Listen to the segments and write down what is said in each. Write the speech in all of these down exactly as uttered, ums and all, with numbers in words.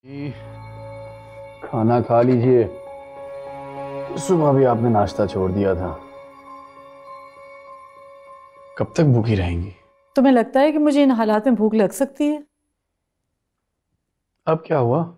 खाना खा लीजिए। सुबह भी आपने नाश्ता छोड़ दिया था। कब तक भूखी रहेंगी? तुम्हें लगता है कि मुझे इन हालात में भूख लग सकती है? अब क्या हुआ?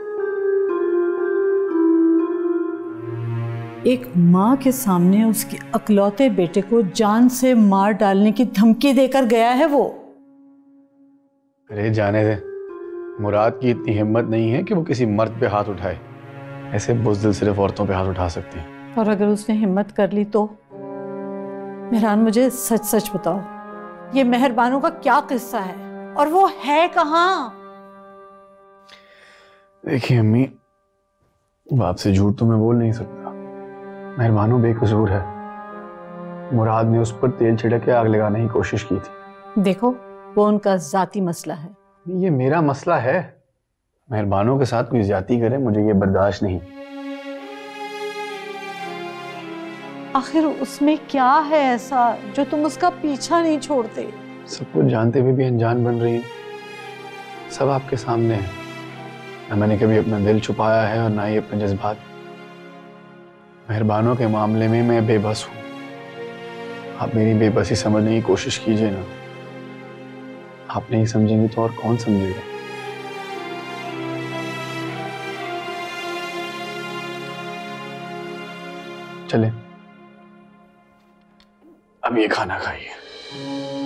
एक माँ के सामने उसके अकलौते बेटे को जान से मार डालने की धमकी देकर गया है वो। अरे जाने दे। मुराद की इतनी हिम्मत नहीं है कि वो किसी मर्द पे हाथ उठाए। ऐसे बुज़दिल सिर्फ औरतों पे हाथ उठा सकते हैं। और अगर उसने हिम्मत कर ली तो? मेहरान, मुझे सच सच बताओ, ये मेहरबानों का क्या किस्सा है और वो है कहाँ? देखिए अम्मी, बाप से झूठ तो मैं बोल नहीं सकता। मेहरबानों बेकसूर है। मुराद ने उस पर तेल छिड़क के आग लगाने की कोशिश की थी। देखो, वो उनका जाती मसला है। ये मेरा मसला है। मेहरबानों के साथ कोई ज्यादती करे, मुझे ये बर्दाश्त नहीं। आखिर उसमें क्या है ऐसा जो तुम उसका पीछा नहीं छोड़ते? सब कुछ जानते हुए भी अनजान बन रही हैं। सब आपके सामने है। न मैंने कभी अपना दिल छुपाया है और ना ही अपने जज्बात। मेहरबानों के मामले में मैं बेबस हूं। आप मेरी बेबसी समझने की कोशिश कीजिए ना। आप नहीं समझेंगे तो और कौन समझेगा? चले, अब ये खाना खाइए।